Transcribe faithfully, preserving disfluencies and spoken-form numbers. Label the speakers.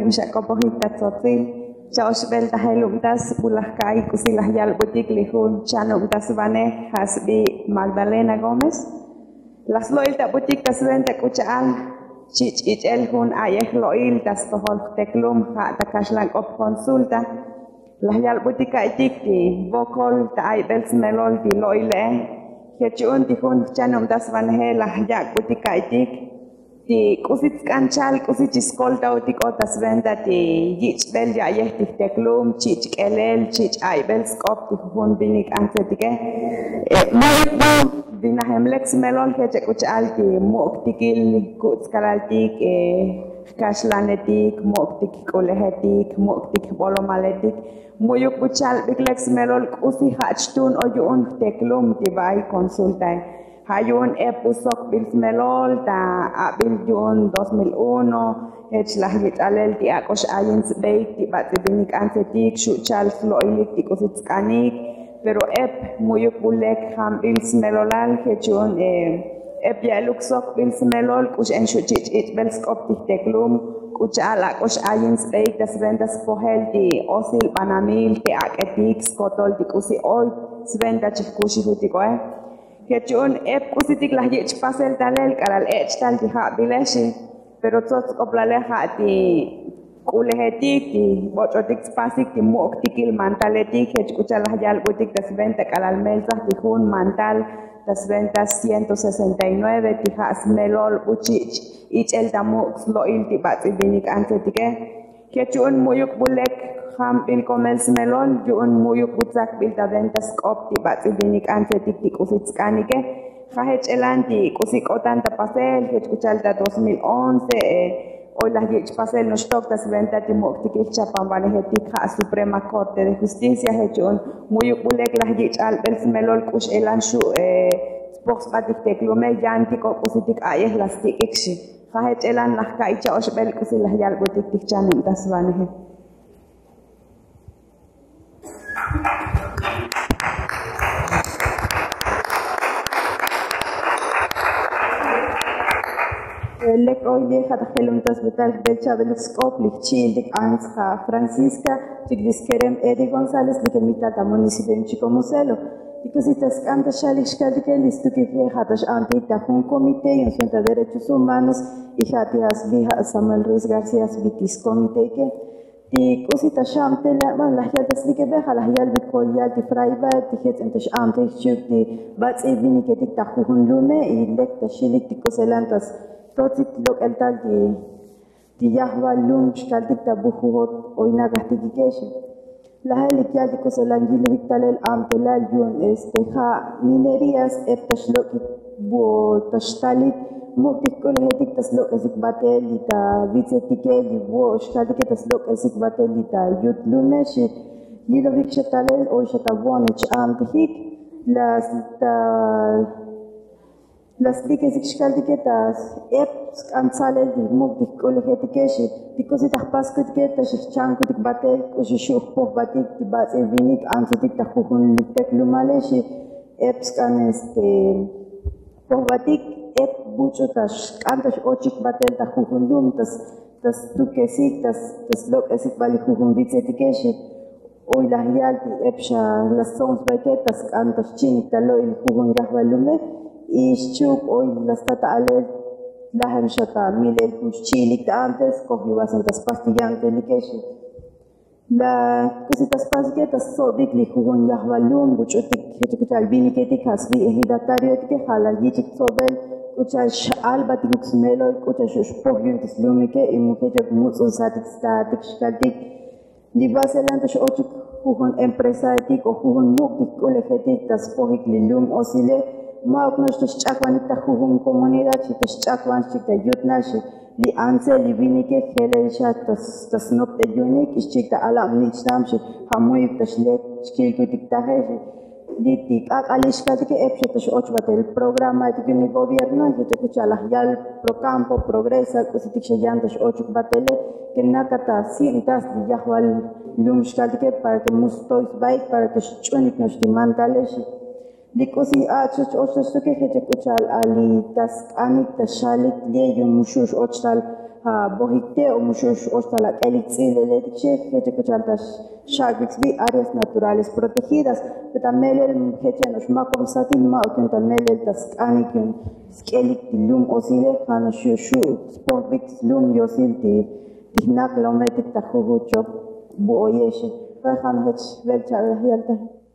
Speaker 1: mixakopohita tzotzil, chaoxbel tahelumtas bulahkai kusilahyal butik lihun chanumtas vane hasbi Magdalena Gómez. Las loil ta butik tasven ta kuchaal chich ichel hun ayeh loil tas tohol teklum ha takashlan op consulta. Lahyal butika itik di bokol ta ay bels melol di loile. Kechun di hun chanumtas vane lahyak butika itik. Di kusit kanchal kusit iskolta utik otas venda di yich bel ya yeh di teklum chich kelel chich ay bels kop di hun binik ansetike. Mau Vinahem lex melol keche kuchal ti mok tikil kutskaraltik kashlanetik mok tik kolehetik mok tik bolomaletik muyuk kuchal big lex melol kusi hachtun oyun teklum ti bai konsultai hayun epusok bil melol ta abil jun dos mil uno hech lah yitalel ti akos ayins beit ti batbinik ansetik shuchal floilik ti kusitskanik pero ep muyuk bulek ham ils melolal hechun ep ya luxok ils melol kush en shuchich it belskop teklum kuch ala kush ayins beit das vendas pohel di osil banamil te aketik skotol di kusi oy svenda chikushi hutikoe hechun ep kusitik lah yech pasel talel karal ech tal di ha bileshi pero tots oplale ha di kulehetik di bochotik spasik di mok tikil mantaletik hech kuchalah yal butik das venta kalal melsah di hun mantal das venta ciento sesenta y nueve ti has melol uchich ich el damuk loil ti batsi binik antetike kechun muyuk bulek ham il commerce melol jun muyuk butzak bil da venta skop ti batsi binik antetik ti kusitskanike khahech elanti kusikotan ta pasel hech kuchalta dos mil once hoy las yech pasel no stock das venta ti mok ti chapan vane hetik ha Suprema Corte de Justicia hechun muy bulek las yech al bels melol kush elan shu eh spox batik teklume yanti ko kusitik ayeh las ti ekshi khahech elan las kai cha osbel kusil las yal butik tik chanum das vane he Lek hoy deja de helum tas betal belcha belskop lichil dik ansha Francisca tik diskerem Edi González dik mitad ta municipio Chico Muselo dikositas canta shalish kadike listu que hatash anti ta un comité en de derechos humanos y hatias vija Samuel Ruiz García Vitis comité que di cosita shamte la man la hiya taslike beha la hiya bikolia di fraiba di het entash anti chuk di bats evini que tik ta hun lume y lek ta shilik dikoselantas Totik lok el tal di di yahwa lum shkaltik ta buhut oina gastikikesh. La helik ya di koselangil viktalel amtelal yun este ha minerías eptashlok bo tashtalik muktik kol hetik taslok esik batel ta vitetikel di bo shkaltik taslok esik batel ta yut lumesh yilo vikshatalel o shatabonich amtihik las ta Las dikes ikshkaldiketas ep ansalel di muk dik kolegetikeshi because it paskut keta shichanku dik batel kushishu po batik di bas evinik ansutik ta khun tek lumaleshi ep skan este po batik ep buchotas antas ochik batel ta khun lum tas tas tukesik tas tas lok esik bali khun bitsetikeshi oy la hialti epsha las sons baketas antas chinik ta loil khun yahwalume Ishchuk hoy las tata ale la hamshata mile kuchilik antes cogió bastantes pastillantes likeshi la cositas pasquetas so big li jugon yahvalum buchotik hetukutal bini ketik hasbi ehidatario ke halal yitik sobel kuchal alba tiks melo kuchal shpogyun tislumike imukejak mutsun satik statik shkaltik libaselantas ochuk jugon empresa etik o jugon muktik kolefetik tas pohik lilum osile ma oknosh to chakwan ta khum comunidad chi to chakwan chi ta yutna shi li anse li vinike khele sha tas tas no te unik chi ta alam ni cham shi hamoy ta shle skil ku tik ta he li tik ak alish ka ke ep to och batel programa ti ni gobierno que te kucha la yal pro campo progresa ku tik shayan to och batele que nakata sintas di yahwal lum shkalike para que mustois bai para que chunik no stimantale shi Likosi achos ochos to que hete kuchal ali tas anik tas shalik le yum shush ochtal
Speaker 2: ha bohite o mushush ostala elixileletikche que kuchantas shagvixbi áreas naturales protegidas betamel el hechenos makom satin ma okuntamel el taskanikin skelik lum osile han shushu sportvix lum yosilti tihnak lometik tahugucho bu oyeshe han hech velcha yalta